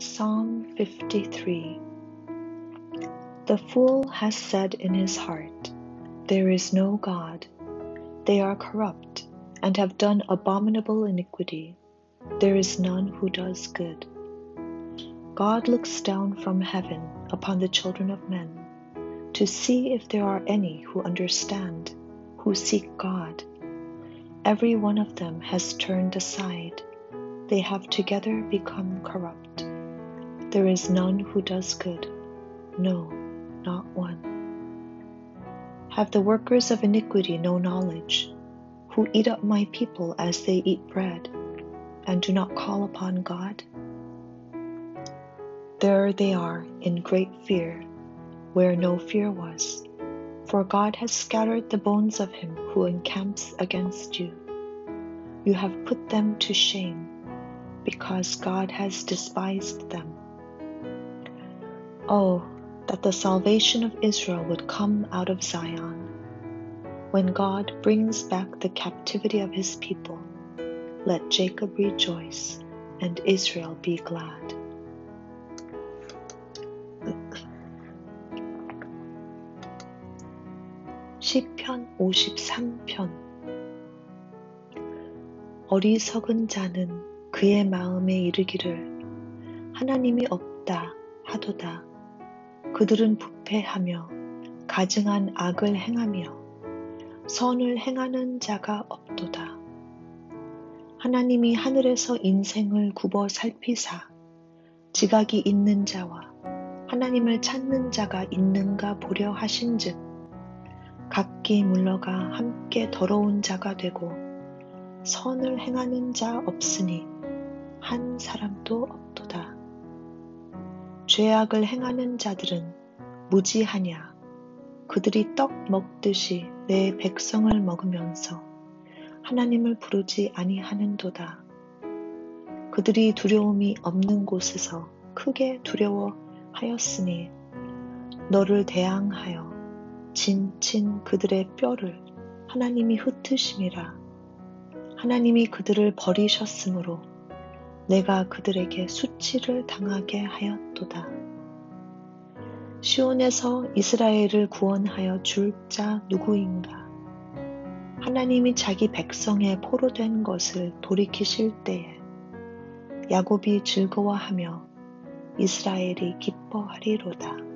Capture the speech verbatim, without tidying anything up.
Psalm fifty-three. The fool has said in his heart, "There is no God." They are corrupt, and have done abominable iniquity. There is none who does good. God looks down from heaven upon the children of men, to see if there are any who understand, who seek God. Every one of them has turned aside. They have together become corrupt. There is none who does good, no, not one. Have the workers of iniquity no knowledge, who eat up my people as they eat bread, and do not call upon God? There they are in great fear, where no fear was, for God has scattered the bones of him who encamps against you. You have put them to shame, because God has despised them. Oh, that the salvation of Israel would come out of Zion. When God brings back the captivity of his people, let Jacob rejoice and Israel be glad. 시편 오십삼 편. 어리석은 자는 그의 마음에 이르기를 하나님이 없다 하도다. 그들은 부패하며 가증한 악을 행하며 선을 행하는 자가 없도다. 하나님이 하늘에서 인생을 굽어 살피사 지각이 있는 자와 하나님을 찾는 자가 있는가 보려 하신즉 각기 물러가 함께 더러운 자가 되고 선을 행하는 자 없으니 한 사람도 없도다. 죄악을 행하는 자들은 무지하냐. 그들이 떡 먹듯이 내 백성을 먹으면서 하나님을 부르지 아니하는도다. 그들이 두려움이 없는 곳에서 크게 두려워하였으니 너를 대항하여 진친 그들의 뼈를 하나님이 흩으심이라. 하나님이 그들을 버리셨으므로 내가 그들에게 수치를 당하게 하였도다. 시온에서 이스라엘을 구원하여 줄 자 누구인가? 하나님이 자기 백성의 포로된 것을 돌이키실 때에 야곱이 즐거워하며 이스라엘이 기뻐하리로다.